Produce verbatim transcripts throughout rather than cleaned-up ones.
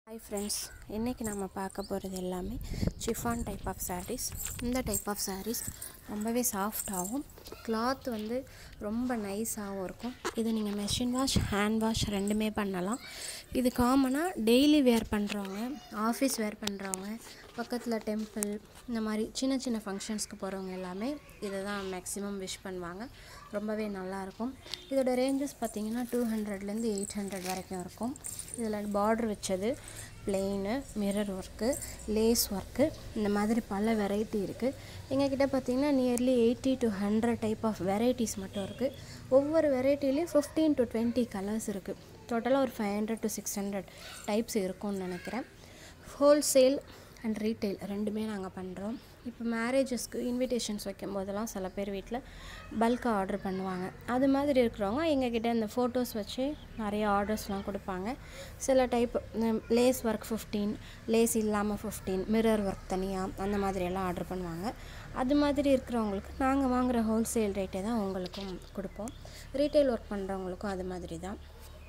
Hi friends, இன்னைக்கு நாம பார்க்க போறது எல்லாமே chiffon type of sarees. இந்த type of sarees ரொம்பவே சாஃப்ட் ஆகும். cloth வந்து ரொம்ப நைஸாவும் இருக்கும். இது நீங்க machine wash, hand wash ரெண்டுமே பண்ணலாம். இது காமனா டெய்லி வேர் பண்றவங்க, ஆபீஸ் வேர் பண்றவங்க, பக்கத்துல டெம்பிள் இந்த மாதிரி சின்ன சின்ன ஃபங்க்ஷன்ஸ்க்கு போறவங்க எல்லாமே இத தான் மேக்ஸिमम விஷ் பண்ணுவாங்க. ரொம்பவே நல்லா இருக்கும். இதோட ரேஞ்சஸ் பாத்தீங்கன்னா two hundred ல இருந்து eight hundred வரைக்கும் இருக்கும். இதல border வெச்சது plain mirror work lace work இந்த மாதிரி பல வெரைட்டி இருக்கு. எங்க கிட்ட பாத்தீங்கன்னா nearly eighty to one hundred type of varieties மட்டும் இருக்கு. ஒவ்வொரு வெரைட்டிலயும் fifteen to twenty கலர்ஸ் இருக்கு. டோட்டலா ஒரு five hundred to six hundred types இருக்கும்னு நினைக்கிறேன். wholesale and retail ரெண்டுமே நாங்க பண்றோம். இப்போ மேரேஜஸ்க்கு இன்விடேஷன்ஸ் வைக்கும்போதெல்லாம் சில பேர் வீட்ல பல்கா ஆர்டர் பண்ணுவாங்க. அது மாதிரி இருக்குறவங்க எங்க கிட்ட இந்த போட்டோஸ் வச்சு நிறைய ஆர்டர்ஸ்லாம் கொடுப்பாங்க. சில type lace work fifteen, lace இல்லாம fifteen, மிரர் வர்க் தனியா அந்த மாதிரி எல்லாம் ஆர்டர் பண்ணுவாங்க. அது மாதிரி இருக்குறவங்களுக்கு நாங்க வாங்குற ஹோல்சேல் ரேட்டே தான் உங்களுக்கும் கொடுப்போம். ரீட்டைல் வர்க் பண்றவங்களுக்கும் அது மாதிரி தான்.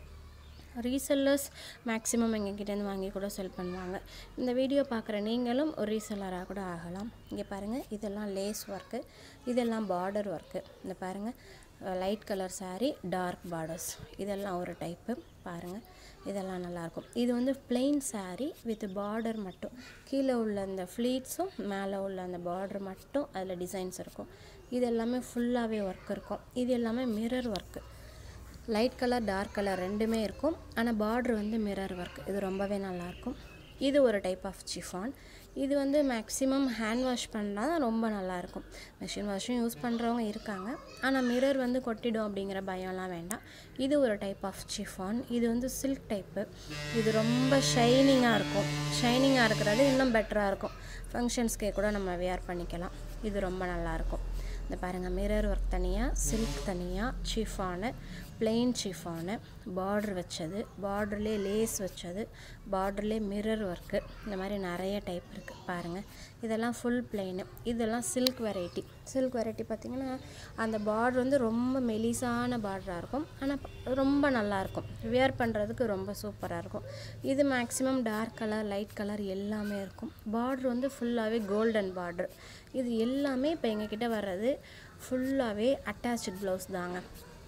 resellers maximum எங்க கிட்ட இருந்து வாங்கி கூட செல் பண்ணுவாங்க. இந்த வீடியோ பார்க்குற நீங்களும் ஒரு ரீசெல்லரா கூட ஆகலாம். இங்க பாருங்க இதெல்லாம் லேஸ் வர்க், இதெல்லாம் பார்டர் வர்க். இந்த பாருங்க light colour saree dark borders. இதெல்லாம் ஒரு டைப் பாருங்க. இதெல்லாம் நல்லா இருக்கும். இது வந்து plain saree with border மட்டும். கீழ உள்ள அந்த ஃப்ளீட்ஸும் மேலே உள்ள அந்த border மட்டும் அதுல டிசைன்ஸ் இருக்கும். இது எல்லாமே ஃபுல்லாவே வர்க் இருக்கும். இது எல்லாமே mirror work. Light colour dark colour ரெண்டுமே இருக்கும். ஆனா border வந்து மிரர் வர்க். இது ரொம்பவே நல்லா இருக்கும். இது ஒரு டைப் ஆஃப் chiffon. இது வந்து மேக்ஸिमम ஹேண்ட் வாஷ் பண்ணா ரொம்ப நல்லா இருக்கும். மெஷின் வாஷும் யூஸ் பண்றவங்க இருக்காங்க. ஆனா மிரர் வந்து கொட்டிடும் அப்படிங்கற பயம்லாம் வேண்டாம். இது ஒரு டைப் ஆஃப் chiffon. இது வந்து silk டைப். இது ரொம்ப ஷைனிங்கா இருக்கும். ஷைனிங்கா இருக்குறது இன்னும் பெட்டரா இருக்கும். ஃபங்க்ஷன்ஸ்க்கு கூட நம்ம வியர் பண்ணிக்கலாம். இது ரொம்ப நல்லா இருக்கும். இந்த பாருங்க மிரர் வர்க் தனியா, silk தனியா, chiffon, plain chiffon, border வச்சது, borderலே லேஸ் வச்சது, borderலே மிரர் வர்க். இந்த மாதிரி நிறைய டைப் இருக்கு பாருங்க. இதெல்லாம் full plain. இதெல்லாம் silk variety. silk variety பாத்தீங்கன்னா அந்த border வந்து ரொம்ப மெலிசான border-ஆ இருக்கும். ஆனா ரொம்ப நல்லா இருக்கும். வியர் பண்றதுக்கு ரொம்ப சூப்பரா இருக்கும். இது maximum dark colour, light colour எல்லாமே இருக்கும். border வந்து ஃபுல்லாவே golden border. இது எல்லாமே இப்ப எங்க கிட்ட வர்றது ஃபுல்லாவே attached blouse தாங்க.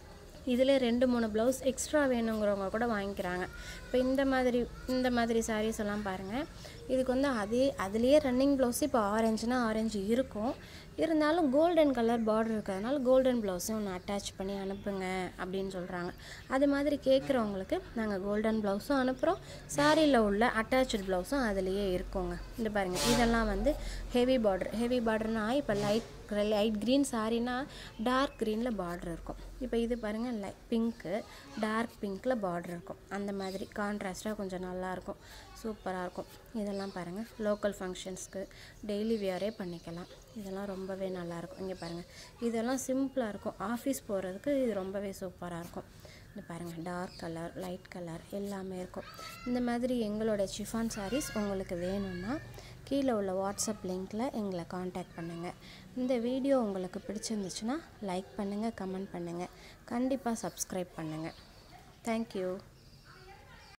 இதுல ரெண்டு மூணு ப்ளவுஸ் எக்ஸ்ட்ரா வேணும்ங்கறவங்க கூட வாங்கிக்கறாங்க. இப்போ இந்த மாதிரி இந்த மாதிரி sarees எல்லாம் பாருங்க. இதுக்கு வந்து அதே அதுலயே ரன்னிங் ப்ளவுஸ் இப்போ ஆரஞ்சுனா ஆரஞ்சு இருக்கும். இருந்தாலும் கோல்டன் கலர் border இருக்கறனால கோல்டன் ப்ளவுஸும் ஒன்னு அட்டாச் பண்ணி அனுப்புங்க அப்படினு சொல்றாங்க. அது மாதிரி கேக்குறவங்களுக்கு நாங்க கோல்டன் ப்ளவுஸும் அனுப்புறோம். சாரில உள்ள அட்டாச்ட் ப்ளவுஸும் அதுலயே இருக்குங்க. இந்த பாருங்க இதெல்லாம் வந்து ஹெவி border. ஹெவி borderனா இப்ப லைட் லைட் green சாரினா டார்க் greenல border இருக்கும். இப்போ இது பாருங்க பிங்க் டார்க் பிங்க்ல border இருக்கும். அந்த மாதிரி கான்ட்ராஸ்டா கொஞ்சம் நல்லா இருக்கும். சூப்பரா இருக்கும். இதெல்லாம் பாருங்க லோக்கல் ஃபங்க்ஷன்ஸ்க்கு டெய்லி வியரே பண்ணிக்கலாம். இதெல்லாம் ரொம்பவே நல்லா இருக்கும். இங்க பாருங்க இதெல்லாம் சிம்பிளா இருக்கும். ஆபீஸ் போறதுக்கு இது ரொம்பவே சூப்பரா இருக்கும். இந்த பாருங்க டார்க் கலர், லைட் கலர் எல்லாமே இருக்கும். இந்த மாதிரி எங்களோட chiffon sarees உங்களுக்கு வேணும்னா கீழ உள்ள வாட்ஸ்அப் லிங்க்ல எங்களை காண்டாக்ட் பண்ணுங்க. இந்த வீடியோ உங்களுக்கு பிடிச்சிருந்துச்சுனா லைக் பண்ணுங்க, கமெண்ட் பண்ணுங்க. கண்டிப்பா Subscribe பண்ணுங்க. Thank you.